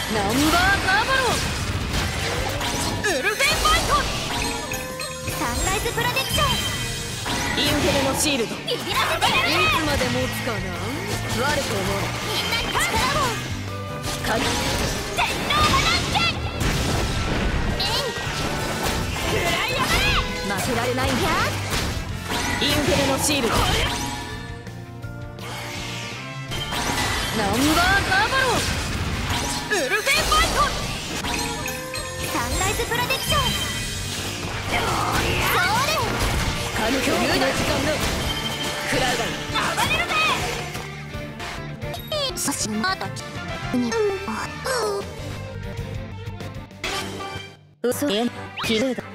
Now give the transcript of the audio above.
ナンバーガーバロン、ウルフェンファイト、 サンライズプロテクション、 インフェルノシールド、いつビビらせてやる。 まで持つかな。悪く思うな。 みんなに力を。 光、 天皇波乱剣。食らいやがれ。 負けられないんだ。インフェルノシールド、ナンバーガーバロン、ウルフェンファイト、 サンライズプロテクション。それ。 光の共有の時間の食らうがいい。 暴れるぜ。そしまだに嘘言えん、綺麗だ。